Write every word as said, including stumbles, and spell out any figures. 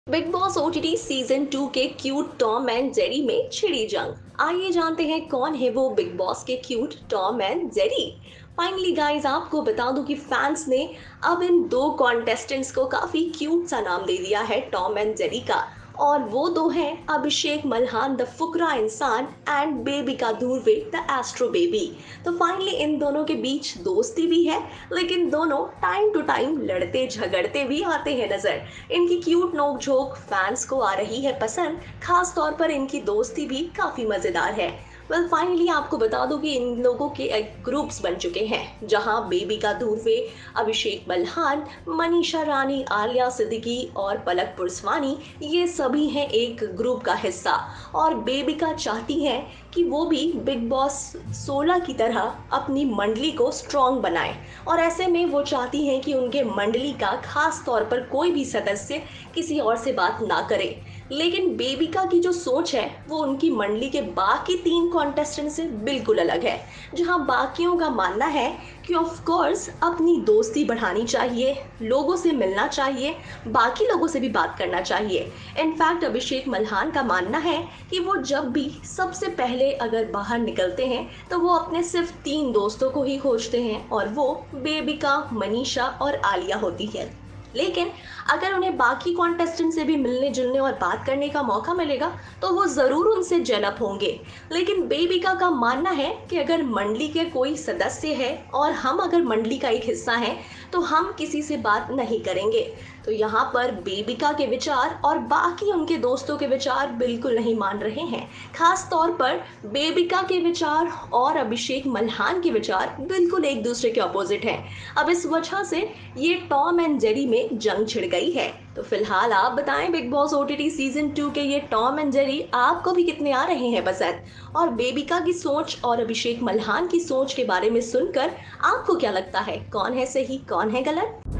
Big boss OTT season two के cute Tom and Jerry में छिड़ी जंग। आइए जानते हैं कौन है वो बिग बॉस के cute Tom and Jerry. Finally guys, आपको बता दूं कि फैंस ने अब इन दो कॉन्टेस्टेंट्स को काफी क्यूट सा नाम दे दिया है, टॉम एंड जेरी का। और वो दो हैं अभिषेक Malhan the Fukra Insaan and Bebika Dhurve the astro baby. तो फाइनली इन दोनों के बीच दोस्ती भी है, लेकिन दोनों टाइम टू टाइम लड़ते झगड़ते भी आते हैं नजर। इनकी क्यूट नोकझोंक फैंस को आ रही है पसंद, खास तौर पर इनकी दोस्ती भी काफी मजेदार है। वेल फाइनली आपको बता दूं कि इन लोगों के एक ग्रुप्स बन चुके हैं, जहां बेबिका धुर्वे, अभिषेक मल्हान, मनीषा रानी, आलिया सिद्दीकी और पलक पुर्सवानी, ये सभी हैं एक ग्रुप का हिस्सा। और बेबिका चाहती हैं कि वो भी बिग बॉस सोलह की तरह अपनी मंडली को स्ट्रॉन्ग बनाए, और ऐसे में वो चाहती हैं कि उनके मंडली का खास तौर पर कोई भी सदस्य किसी और से बात ना करे। लेकिन बेबिका की जो सोच है वो उनकी मंडली के बाकी तीन कॉन्टेस्टेंट से बिल्कुल अलग है, जहां बाकियों का मानना है कि ऑफ कोर्स अपनी दोस्ती बढ़ानी चाहिए, लोगों से मिलना चाहिए, बाकी लोगों से भी बात करना चाहिए। इनफैक्ट अभिषेक मल्हान का मानना है कि वो जब भी सबसे पहले अगर बाहर निकलते हैं तो वो अपने सिर्फ तीन दोस्तों को ही खोजते हैं, और वो बेबिका, मनीषा और आलिया होती है। लेकिन अगर उन्हें बाकी कॉन्टेस्टेंट से भी मिलने जुलने और बात करने का मौका मिलेगा तो वो ज़रूर उनसे जेलअप होंगे। लेकिन बेबिका का मानना है कि अगर मंडली के कोई सदस्य है और हम अगर मंडली का एक हिस्सा हैं तो हम किसी से बात नहीं करेंगे। तो यहाँ पर बेबिका के विचार और बाकी उनके दोस्तों के विचार बिल्कुल नहीं मान रहे हैं। खास तौर पर बेबिका के विचार और अभिषेक मल्हान के विचार बिल्कुल एक दूसरे के अपोजिट हैं। अब इस वजह से ये टॉम एंड जेरी में जंग छिड़ गई है। तो फिलहाल आप बताएं, big boss OTT season two के ये टॉम एंड जेरी आपको भी कितने आ रहे हैं पसंद? और बेबिका की सोच और अभिषेक मल्हान की सोच के बारे में सुनकर आपको क्या लगता है, कौन है सही कौन है गलत?